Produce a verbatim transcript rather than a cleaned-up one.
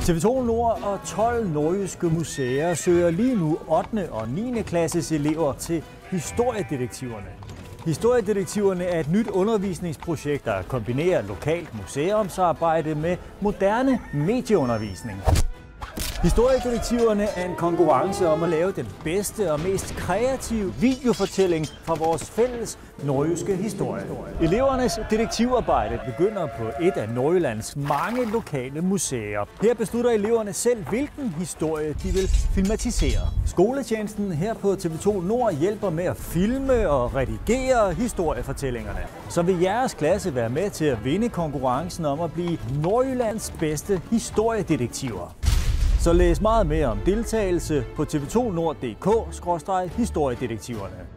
T V to Nord og tolv nordjyske museer søger lige nu ottende og niende klasses elever til Historiedetektiverne. Historiedetektiverne er et nyt undervisningsprojekt, der kombinerer lokalt museumsarbejde med moderne medieundervisning. Historiedetektiverne er en konkurrence om at lave den bedste og mest kreative videofortælling fra vores fælles nordjyske historie. Elevernes detektivarbejde begynder på et af Nordjyllands mange lokale museer. Her beslutter eleverne selv, hvilken historie de vil filmatisere. Skoletjenesten her på T V to Nord hjælper med at filme og redigere historiefortællingerne. Så vil jeres klasse være med til at vinde konkurrencen om at blive Nordjyllands bedste historiedetektiver. Så læs meget mere om deltagelse på t v to nord punktum d k skråstreg historiedetektiverne.